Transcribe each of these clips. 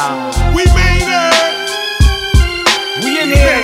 We made it. We in here.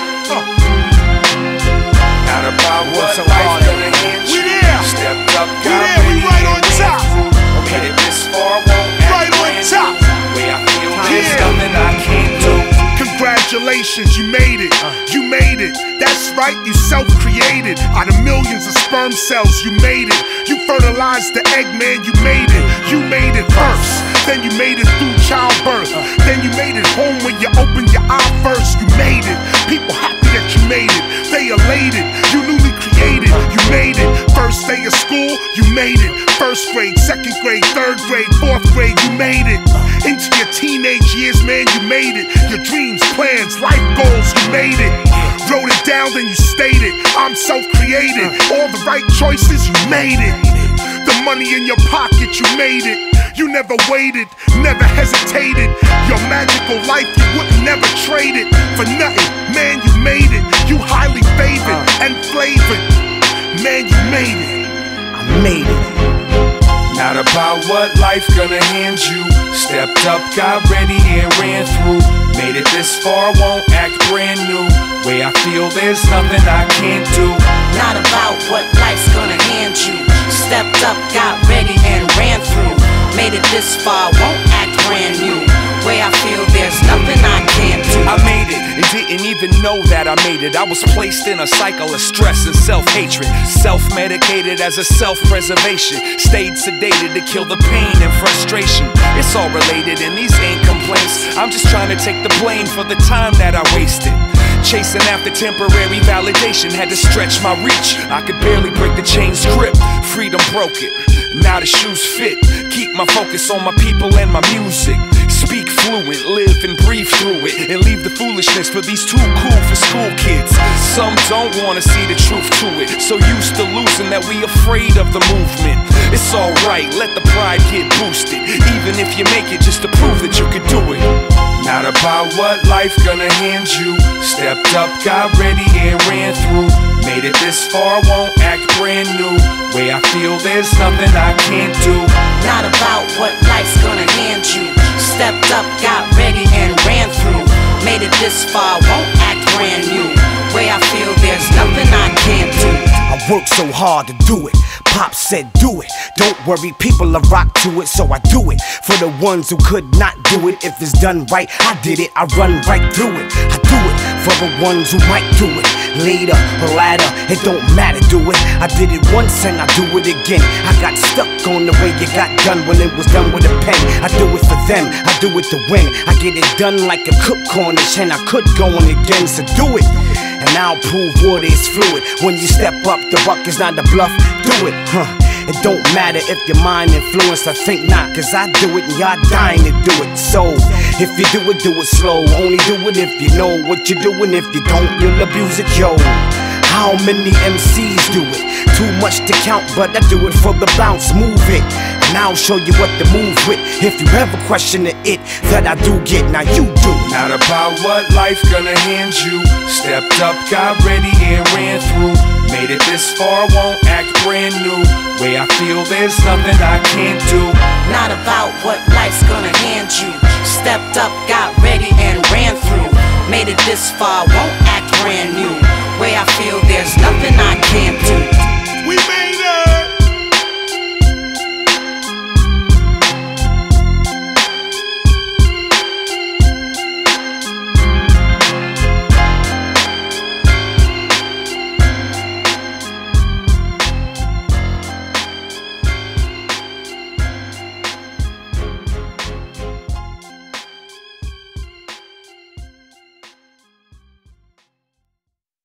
Not about what life's gonna hand you. We there. Stepped up, We got there. We ready, right and on ran top. through. Made it this far, won't act Right on brand top. new. Way I feel, there's Yeah. nothing I can't do. Congratulations, you made it. You made it. That's right, you self-created. Out of millions of sperm cells, you made it. You fertilized the egg, man, you made it. You made it first. Then you made it through childbirth. Then you made it home when you opened your eye first. You made it. People happy that you made it. They elated. You newly created. You made it. First day of school, you made it. First grade, second grade, third grade, fourth grade, you made it. Into your teenage years, man, you made it. Your dreams, plans, life goals, you made it. Wrote it down, then you stated, I'm self-created. All the right choices, you made it. The money in your pocket, you made it. You never waited, never hesitated. Your magical life, you wouldn't never trade it for nothing. Man, you made it. You highly favored and flavored. Man, you made it. I made it. Not about what life gonna hand you. Stepped up, got ready, and ran through. Made it this far, won't act brand new. Way I feel, there's nothing I can't do. Not about what life's gonna hand you. Stepped up, got ready, and ran through. Made it this far, won't act brand new. Way I feel, there's nothing I can't do. I made it and didn't even know that I made it. I was placed in a cycle of stress and self-hatred. Self-medicated as a self-preservation. Stayed sedated to kill the pain and frustration. It's all related and these ain't complaints. I'm just trying to take the blame for the time that I wasted. Chasing after temporary validation, had to stretch my reach. I could barely break the chain's grip. Freedom broke it. Now the shoes fit. Keep my focus on my people and my music. Speak fluent, live and breathe through it. And leave the foolishness for these too cool for school kids. Some don't wanna see the truth to it. So used to losing that we afraid of the movement. It's alright, let the pride get boosted. Even if you make it just to prove that you could do it. Not about what life gonna hand you. Stepped up, got ready, and ran through. Made it this far, won't act brand new. Way I feel, there's nothing I can't do. Not about what life's gonna hand you. Stepped up, got ready, and ran through. Made it this far, won't act brand new. Way I feel, there's nothing I can't do. I worked so hard to do it. Pop said do it. Don't worry, people will rock to it, so I do it. For the ones who could not do it, if it's done right, I did it. I run right through it. I do it for the ones who might do it. Later or ladder, it don't matter, do it. I did it once and I do it again. I got stuck on the way you got done when it was done with a pen. I do it for them, I do it to win. I get it done like a cook Cornish, and I could go on again, so do it. And I'll prove water is fluid. When you step up, the buck is not a bluff. Do it, It don't matter if your mind influenced, I think not. Cause I do it and y'all dying to do it. So, if you do it slow. Only do it if you know what you're doing. If you don't, you'll abuse it, yo. How many MCs do it? Too much to count, but I do it for the bounce. Move it, and I'll show you what to move with. If you ever question it that I do get, now you do it. Not about what life gonna hand you. Stepped up, got ready, and ran through. Made it this far, won't act brand new. Way I feel, there's nothing I can't do. Not about what life's gonna hand you. Stepped up, got ready, and ran through. Made it this far, won't act brand new. Way I feel, there's nothing I can't do.